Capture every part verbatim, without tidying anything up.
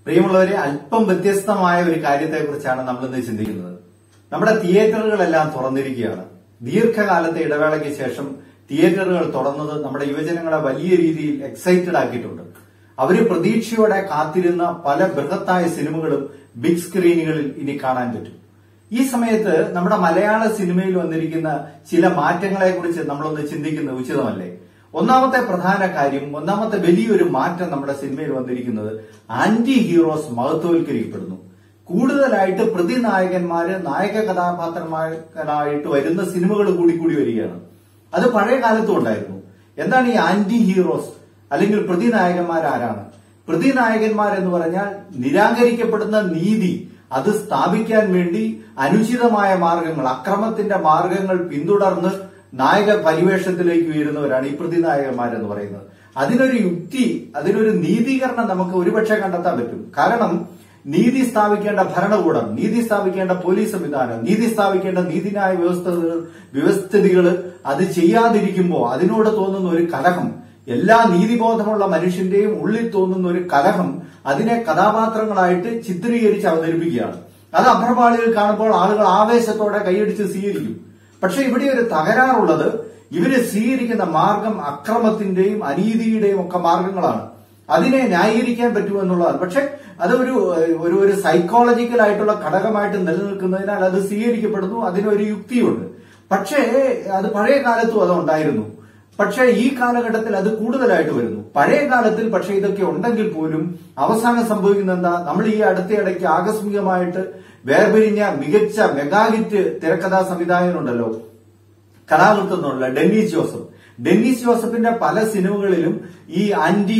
പ്രിയമുള്ളവരെ, അല്പം വ്യത്യസ്തമായ ഒരു കാര്യത്തെക്കുറിച്ചാണ് നമ്മൾ ഇന്ന് ചിന്തിക്കുന്നത്. നമ്മുടെ തിയേറ്ററുകളെല്ലാം തുറന്നിരിക്കുകയാണ്. ദീർഘകാലത്തെ ഇടവേളയ്ക്ക് ശേഷം തിയേറ്ററുകൾ തുറന്നത് നമ്മുടെ യുവജനങ്ങളെ വലിയ രീതിയിൽ എക്സൈറ്റഡ് ആക്കിയിട്ടുണ്ട്. അവര് പ്രതീക്ഷയോടെ കാത്തിരുന്ന പല ബൃഹത്തായ സിനിമകളും ബിഗ് സ്ക്രീനുകളിൽ ഇനി കാണാൻ പറ്റും. ഈ സമയത്ത് നമ്മുടെ മലയാള സിനിമയിൽ വന്നിരിക്കുന്ന ചില മാറ്റങ്ങളെക്കുറിച്ച് നമ്മളൊന്ന് ചിന്തിക്കുന്നത് ഉചിതമല്ലേ? ഒന്നാമത്തെ പ്രധാന കാര്യം, ഒന്നാമത്തെ വലിയൊരു മാറ്റം നമ്മുടെ സിനിമയിൽ വന്നിരിക്കുന്നത് ആന്റി ഹീറോസ് മഹത്വവൽക്കരിക്കപ്പെടുന്നു. കൂടുതലായിട്ട് പ്രതിനായകന്മാര് നായക കഥാപാത്രമായിട്ട് വരുന്ന സിനിമകൾ കൂടി കൂടി വരികയാണ്. അത് പഴയ കാലത്തും ഉണ്ടായിരുന്നു. എന്താണ് ഈ ആന്റി ഹീറോസ് അല്ലെങ്കിൽ പ്രതിനായകന്മാർ? ആരാണ് പ്രതിനായകന്മാർ എന്ന് പറഞ്ഞാൽ? നിരാകരിക്കപ്പെടുന്ന നീതി അത് സ്ഥാപിക്കാൻ വേണ്ടി അനുചിതമായ മാർഗങ്ങൾ, അക്രമത്തിന്റെ മാർഗങ്ങൾ പിന്തുടർന്ന് നായക പരിവേഷത്തിലേക്ക് ഉയരുന്നവരാണ് ഈ പ്രതിനായകന്മാരെന്ന് പറയുന്നത്. അതിനൊരു യുക്തി, അതിനൊരു നീതീകരണം നമുക്ക് ഒരുപക്ഷെ കണ്ടെത്താൻ പറ്റും. കാരണം നീതി സ്ഥാപിക്കേണ്ട ഭരണകൂടം, നീതി സ്ഥാപിക്കേണ്ട പോലീസ് സംവിധാനം, നീതി സ്ഥാപിക്കേണ്ട നീതിന്യായ വ്യവസ്ഥകൾ വ്യവസ്ഥിതികൾ അത് ചെയ്യാതിരിക്കുമ്പോൾ അതിനോട് തോന്നുന്ന ഒരു കലഹം, എല്ലാ നീതിബോധമുള്ള മനുഷ്യന്റെയും ഉള്ളിൽ തോന്നുന്ന ഒരു കലഹം അതിനെ കഥാപാത്രങ്ങളായിട്ട് ചിത്രീകരിച്ച് അവതരിപ്പിക്കുകയാണ്. അത് അഭ്രപാളികൾ കാണുമ്പോൾ ആളുകൾ ആവേശത്തോടെ കൈയടിച്ച് സ്വീകരിക്കും. പക്ഷെ ഇവിടെ ഒരു തകരാറുള്ളത്, ഇവര് സ്വീകരിക്കുന്ന മാർഗം അക്രമത്തിന്റെയും അനീതിയുടെയും ഒക്കെ മാർഗങ്ങളാണ്. അതിനെ ന്യായീകരിക്കാൻ പറ്റുമെന്നുള്ളതാണ്. പക്ഷെ അത് ഒരു ഒരു ഒരു സൈക്കോളജിക്കൽ ആയിട്ടുള്ള ഘടകമായിട്ട് നിലനിൽക്കുന്നതിനാൽ അത് സ്വീകരിക്കപ്പെടുന്നു. അതിനൊരു യുക്തിയുണ്ട്. പക്ഷേ അത് പഴയ കാലത്തും അത് ഉണ്ടായിരുന്നു. പക്ഷേ ഈ കാലഘട്ടത്തിൽ അത് കൂടുതലായിട്ട് വരുന്നു. പഴയ കാലത്തിൽ പക്ഷെ ഇതൊക്കെ ഉണ്ടെങ്കിൽ പോലും അവസാനം സംഭവിക്കുന്ന എന്താ? നമ്മൾ ഈ അടുത്തയിടയ്ക്ക് ആകസ്മികമായിട്ട് വേർപിരിഞ്ഞ മികച്ച മെഗാഹിറ്റ് തിരക്കഥാ സംവിധായകനുണ്ടല്ലോ, കലാകൃത്ത് എന്നുള്ള ഡെന്നീസ് ജോസഫ്. ഡെന്നീസ് ജോസഫിന്റെ പല സിനിമകളിലും ഈ ആന്റി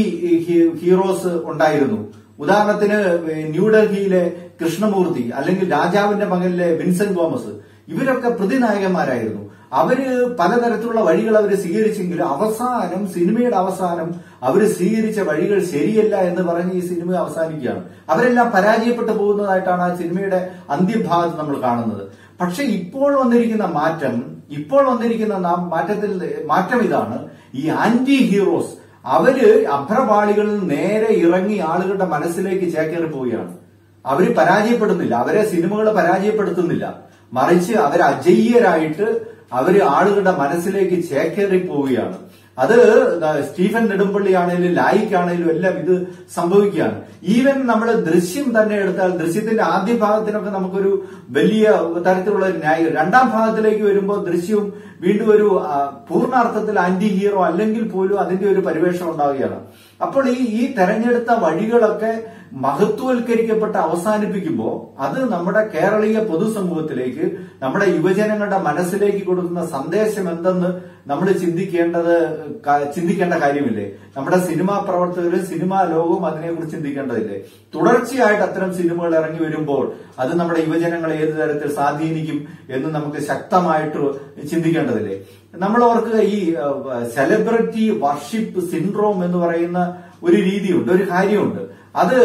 ഹീറോസ് ഉണ്ടായിരുന്നു. ഉദാഹരണത്തിന് ന്യൂഡൽഹിയിലെ കൃഷ്ണമൂർത്തി അല്ലെങ്കിൽ രാജാവിന്റെ മകനിലെ വിൻസെന്റ് തോമസ്, ഇവരൊക്കെ പ്രതിനായകന്മാരായിരുന്നു. അവര് പലതരത്തിലുള്ള വഴികൾ അവർ സ്വീകരിച്ചെങ്കിലും അവസാനം, സിനിമയുടെ അവസാനം അവര് സ്വീകരിച്ച വഴികൾ ശരിയല്ല എന്ന് പറഞ്ഞ് ഈ സിനിമ അവസാനിക്കുകയാണ്. അവരെല്ലാം പരാജയപ്പെട്ടു പോകുന്നതായിട്ടാണ് ആ സിനിമയുടെ അന്ത്യഭാഗത്ത് നമ്മൾ കാണുന്നത്. പക്ഷെ ഇപ്പോൾ വന്നിരിക്കുന്ന മാറ്റം ഇപ്പോൾ വന്നിരിക്കുന്ന മാറ്റത്തിൽ മാറ്റം ഇതാണ്, ഈ ആന്റി ഹീറോസ് അവര് അഭ്രപാളികളിൽ നേരെ ഇറങ്ങി ആളുകളുടെ മനസ്സിലേക്ക് ചേക്കേറി പോവുകയാണ്. അവര് പരാജയപ്പെടുന്നില്ല, അവരെ സിനിമകൾ പരാജയപ്പെടുത്തുന്നില്ല, മറിച്ച് അവർ അജയ്യരായിട്ട് അവര് ആളുകളുടെ മനസ്സിലേക്ക് ചേക്കേറി പോവുകയാണ്. അത് സ്റ്റീഫൻ നെടുമ്പള്ളി ആണെങ്കിലും ലായിക്കാണെങ്കിലും എല്ലാം ഇത് സംഭവിക്കുകയാണ്. ഈവൻ നമ്മൾ ദൃശ്യം തന്നെ എടുത്താൽ, ദൃശ്യത്തിന്റെ ആദ്യ ഭാഗത്തിനൊക്കെ നമുക്കൊരു വലിയ തരത്തിലുള്ള ന്യായം, രണ്ടാം ഭാഗത്തിലേക്ക് വരുമ്പോൾ ദൃശ്യവും വീണ്ടും ഒരു പൂർണ്ണാർത്ഥത്തിൽ ആന്റി ഹീറോ അല്ലെങ്കിൽ പോലും അതിന്റെ ഒരു പരിവേഷം ഉണ്ടാവുകയാണ്. അപ്പോൾ ഈ ഈ തെരഞ്ഞെടുത്ത വഴികളൊക്കെ മഹത്വവൽക്കരിക്കപ്പെട്ട് അവസാനിപ്പിക്കുമ്പോൾ അത് നമ്മുടെ കേരളീയ പൊതുസമൂഹത്തിലേക്ക്, നമ്മുടെ യുവജനങ്ങളുടെ മനസ്സിലേക്ക് കൊടുക്കുന്ന സന്ദേശം എന്തെന്ന് നമ്മൾ ചിന്തിക്കേണ്ടത് ചിന്തിക്കേണ്ട കാര്യമില്ലേ? നമ്മുടെ സിനിമാ പ്രവർത്തകരും സിനിമാ ലോകവും അതിനെക്കുറിച്ച് ചിന്തിക്കേണ്ടതില്ലേ? തുടർച്ചയായിട്ട് അത്തരം സിനിമകൾ ഇറങ്ങി വരുമ്പോൾ അത് നമ്മുടെ യുവജനങ്ങളെ ഏത് തരത്തിൽ സ്വാധീനിക്കും എന്ന് നമുക്ക് ശക്തമായിട്ട് ചിന്തിക്കേണ്ടതില്ലേ? നമ്മൾ ഓർക്കുക, ഈ സെലിബ്രിറ്റി വർഷിപ്പ് സിൻഡ്രോം എന്ന് പറയുന്ന ഒരു രീതിയുണ്ട്, ഒരു കാര്യമുണ്ട്. അത്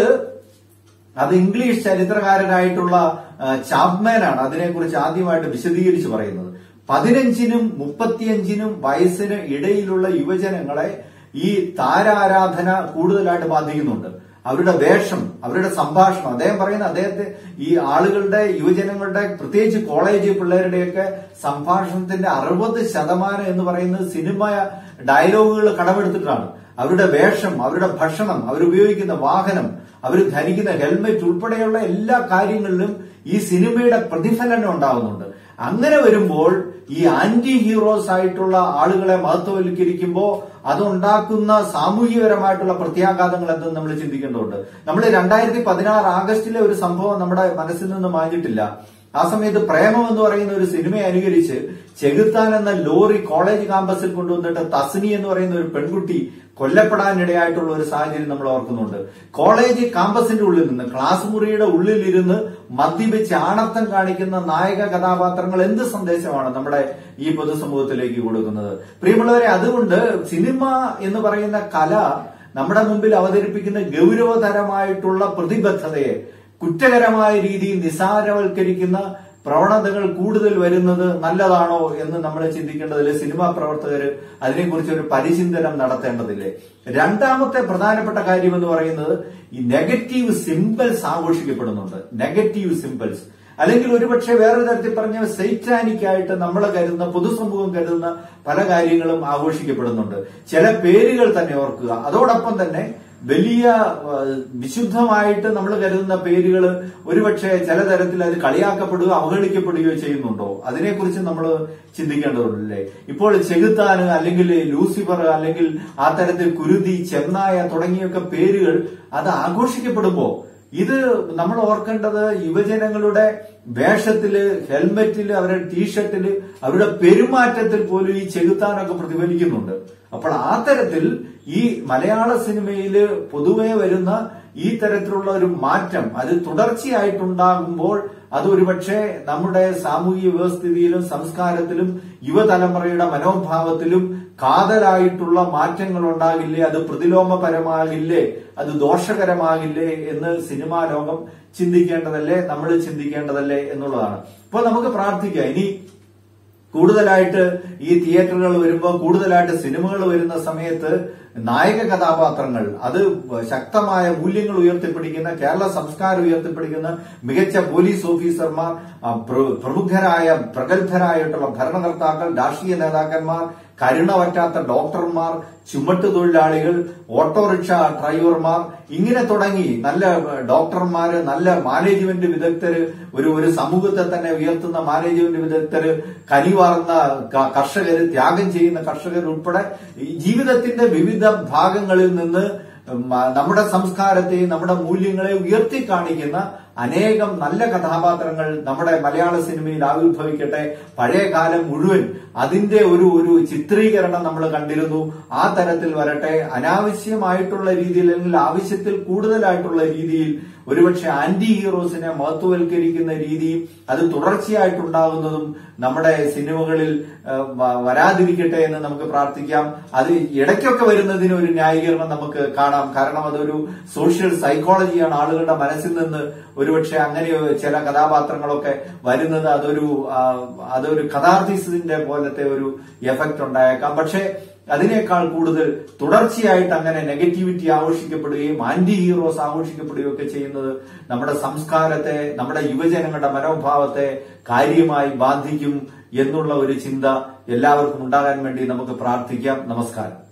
അത് ഇംഗ്ലീഷ് ചരിത്രകാരനായിട്ടുള്ള ചാപ്മാനാണ് അതിനെക്കുറിച്ച് ആദ്യമായിട്ട് വിശദീകരിച്ച് പറയുന്നത്. പതിനഞ്ചിനും മുപ്പത്തിയഞ്ചിനും വയസ്സിന് ഇടയിലുള്ള യുവജനങ്ങളെ ഈ താരാരാധന കൂടുതലായിട്ട് ബാധിക്കുന്നുണ്ട്. അവരുടെ വേഷം, അവരുടെ സംഭാഷണം, അദ്ദേഹം പറയുന്ന അദ്ദേഹത്തെ ഈ ആളുകളുടെ, യുവജനങ്ങളുടെ, പ്രത്യേകിച്ച് കോളേജ് പിള്ളേരുടെയൊക്കെ സംഭാഷണത്തിന്റെ അറുപത് ശതമാനം എന്ന് പറയുന്നത് സിനിമ ഡയലോഗുകൾ കടമെടുത്തിട്ടാണ്. അവരുടെ വേഷം, അവരുടെ ഭക്ഷണം, അവരുപയോഗിക്കുന്ന വാഹനം, അവർ ധരിക്കുന്ന ഹെൽമെറ്റ് ഉൾപ്പെടെയുള്ള എല്ലാ കാര്യങ്ങളിലും ഈ സിനിമയുടെ പ്രതിഫലനം ഉണ്ടാകുന്നുണ്ട്. അങ്ങനെ വരുമ്പോൾ ഈ ആന്റി ഹീറോസ് ആയിട്ടുള്ള ആളുകളെ മഹത്വവൽക്കരിക്കുമ്പോൾ അതുണ്ടാക്കുന്ന സാമൂഹികപരമായിട്ടുള്ള പ്രത്യാഘാതങ്ങൾ എന്തെന്ന് നമ്മൾ ചിന്തിക്കേണ്ടതുണ്ട്. നമ്മൾ രണ്ടായിരത്തി പതിനാറ് ആഗസ്റ്റിലെ ഒരു സംഭവം നമ്മുടെ മനസ്സിൽ നിന്ന് മാഞ്ഞിട്ടില്ല. ആ സമയത്ത് പ്രേമം എന്ന് പറയുന്ന ഒരു സിനിമയെ അനുകരിച്ച് ചെകുത്താൻ എന്ന ലോറി കോളേജ് ക്യാമ്പസിൽ കൊണ്ടുവന്നിട്ട് തസ്നി എന്ന് പറയുന്ന ഒരു പെൺകുട്ടി കൊല്ലപ്പെടാനിടയായിട്ടുള്ള ഒരു സാഹചര്യം നമ്മൾ ഓർക്കുന്നുണ്ട്. കോളേജ് ക്യാമ്പസിന്റെ ഉള്ളിൽ നിന്ന്, ക്ലാസ് മുറിയുടെ ഉള്ളിലിരുന്ന് മദ്യപിച്ച് ആണത്തം കാണിക്കുന്ന നായക കഥാപാത്രങ്ങൾ എന്ത് സന്ദേശമാണ് നമ്മുടെ ഈ പൊതുസമൂഹത്തിലേക്ക് കൊടുക്കുന്നത്? പ്രിയമുള്ളവരെ, അതുകൊണ്ട് സിനിമ എന്ന് പറയുന്ന കല നമ്മുടെ മുമ്പിൽ അവതരിപ്പിക്കുന്ന ഗൗരവതരമായിട്ടുള്ള പ്രതിബദ്ധതയെ കുറ്റകരമായ രീതിയിൽ നിസാരവൽക്കരിക്കുന്ന പ്രവണതകൾ കൂടുതൽ വരുന്നത് നല്ലതാണോ എന്ന് നമ്മൾ ചിന്തിക്കേണ്ടതില്ലേ? സിനിമാ പ്രവർത്തകർ അതിനെക്കുറിച്ച് ഒരു പരിചിന്തനം നടത്തേണ്ടതില്ലേ? രണ്ടാമത്തെ പ്രധാനപ്പെട്ട കാര്യം എന്ന് പറയുന്നത് ഈ നെഗറ്റീവ് സിംബൽസ് ആഘോഷിക്കപ്പെടുന്നുണ്ട്. നെഗറ്റീവ് സിംബൽസ് അല്ലെങ്കിൽ ഒരുപക്ഷെ വേറൊരു തരത്തിൽ പറഞ്ഞ സൈറ്റാനിക് ആയിട്ട് നമ്മൾ കരുതുന്ന, പൊതുസമൂഹം കരുതുന്ന പല കാര്യങ്ങളും ആഘോഷിക്കപ്പെടുന്നുണ്ട്. ചില പേരുകൾ തന്നെ ഓർക്കുക. അതോടൊപ്പം തന്നെ വലിയ വിശുദ്ധമായിട്ട് നമ്മൾ കരുതുന്ന പേരുകൾ ഒരുപക്ഷെ ചില തരത്തിൽ അത് കളിയാക്കപ്പെടുകയോ അവഹേളിക്കപ്പെടുകയോ ചെയ്യുന്നുണ്ടോ? അതിനെക്കുറിച്ച് നമ്മൾ ചിന്തിക്കേണ്ടതുണ്ടല്ലേ? ഇപ്പോൾ ചെകുത്താന് അല്ലെങ്കിൽ ലൂസിഫർ അല്ലെങ്കിൽ ആ തരത്തിൽ കുരുതി, ചെന്നായ തുടങ്ങിയൊക്കെ പേരുകൾ അത് ആഘോഷിക്കപ്പെടുമ്പോ ഇത് നമ്മൾ ഓർക്കേണ്ടത് യുവജനങ്ങളുടെ വേഷത്തില്, ഹെൽമെറ്റില്, അവരുടെ ടീഷർട്ടില്, അവരുടെ പെരുമാറ്റത്തിൽ പോലും ഈ ചെകുത്താനൊക്കെ പ്രതിഫലിക്കുന്നുണ്ട്. അപ്പോൾ ആ തരത്തിൽ ഈ മലയാള സിനിമയില് പൊതുവെ വരുന്ന ഈ തരത്തിലുള്ള ഒരു മാറ്റം അത് തുടർച്ചയായിട്ടുണ്ടാകുമ്പോൾ അത് ഒരുപക്ഷെ നമ്മുടെ സാമൂഹിക വ്യവസ്ഥിതിയിലും സംസ്കാരത്തിലും യുവതലമുറയുടെ മനോഭാവത്തിലും കാതലായിട്ടുള്ള മാറ്റങ്ങൾ ഉണ്ടാകില്ലേ? അത് പ്രതിലോമപരമാകില്ലേ? അത് ദോഷകരമാകില്ലേ എന്ന് സിനിമാ ലോകം ചിന്തിക്കേണ്ടതല്ലേ? നമ്മൾ ചിന്തിക്കേണ്ടതല്ലേ എന്നുള്ളതാണ്. അപ്പോൾ നമുക്ക് പ്രാർത്ഥിക്കാം. ഇനി കൂടുതലായിട്ട് ഈ തിയേറ്ററുകൾ വരുമ്പോൾ, കൂടുതലായിട്ട് സിനിമകൾ വരുന്ന സമയത്ത് നായക കഥാപാത്രങ്ങൾ അത് ശക്തമായ മൂല്യങ്ങൾ ഉയർത്തിപ്പിടിക്കുന്ന, കേരള സംസ്കാരം ഉയർത്തിപ്പിടിക്കുന്ന മികച്ച പോലീസ് ഓഫീസർമാർ, പ്രമുഖരായ പ്രഗത്ഭരായിട്ടുള്ള ഭരണകർത്താക്കൾ, രാഷ്ട്രീയ നേതാക്കന്മാർ, കരുണ പറ്റാത്ത ഡോക്ടർമാർ, ചുമട്ടുതൊഴിലാളികൾ, ഓട്ടോറിക്ഷ ഡ്രൈവർമാർ, ഇങ്ങനെ തുടങ്ങി നല്ല ഡോക്ടർമാര്, നല്ല മാനേജ്മെന്റ് വിദഗ്ധര്, ഒരു ഒരു സമൂഹത്തെ തന്നെ ഉയർത്തുന്ന മാനേജ്മെന്റ് വിദഗ്ധര്, കനിവാർന്ന കർഷകര്, ത്യാഗം ചെയ്യുന്ന കർഷകർ ഉൾപ്പെടെ ജീവിതത്തിന്റെ വിവിധ ഭാഗങ്ങളിൽ നിന്ന് നമ്മുടെ സംസ്കാരത്തെയും നമ്മുടെ മൂല്യങ്ങളെ ഉയർത്തി കാണിക്കുന്ന അനേകം നല്ല കഥാപാത്രങ്ങൾ നമ്മുടെ മലയാള സിനിമയിൽ ആവിർഭവിക്കട്ടെ. പഴയ കാലം മുഴുവൻ അതിന്റെ ഒരു ഒരു ചിത്രീകരണം നമ്മൾ കണ്ടിരുന്നു. ആ തരത്തിൽ വരട്ടെ. അനാവശ്യമായിട്ടുള്ള രീതിയിൽ അല്ലെങ്കിൽ ആവശ്യത്തിൽ കൂടുതലായിട്ടുള്ള രീതിയിൽ ഒരുപക്ഷെ ആന്റി ഹീറോസിനെ മഹത്വവൽക്കരിക്കുന്ന രീതിയും അത് തുടർച്ചയായിട്ടുണ്ടാകുന്നതും നമ്മുടെ സിനിമകളിൽ വരാതിരിക്കട്ടെ എന്ന് നമുക്ക് പ്രാർത്ഥിക്കാം. അത് ഇടയ്ക്കൊക്കെ വരുന്നതിന് ഒരു ന്യായീകരണം നമുക്ക് കാണാം. കാരണം അതൊരു സോഷ്യൽ സൈക്കോളജിയാണ്. ആളുകളുടെ മനസ്സിൽ നിന്ന് ഒരുപക്ഷെ അങ്ങനെ ചില കഥാപാത്രങ്ങളൊക്കെ വരുന്നത് അതൊരു അതൊരു കഥാർത്തിസത്തിന്റെ പോലത്തെ ഒരു എഫക്ട് ഉണ്ടായേക്കാം. പക്ഷെ അതിനേക്കാൾ കൂടുതൽ തുടർച്ചയായിട്ട് അങ്ങനെ നെഗറ്റിവിറ്റി ആഘോഷിക്കപ്പെടുകയും ആന്റി ഹീറോസ് ആഘോഷിക്കപ്പെടുകയും ഒക്കെ ചെയ്യുന്നത് നമ്മുടെ സംസ്കാരത്തെ, നമ്മുടെ യുവജനങ്ങളുടെ മനോഭാവത്തെ കാര്യമായി ബാധിക്കും എന്നുള്ള ഒരു ചിന്ത എല്ലാവർക്കും ഉണ്ടാകാൻ വേണ്ടി നമുക്ക് പ്രാർത്ഥിക്കാം. നമസ്കാരം.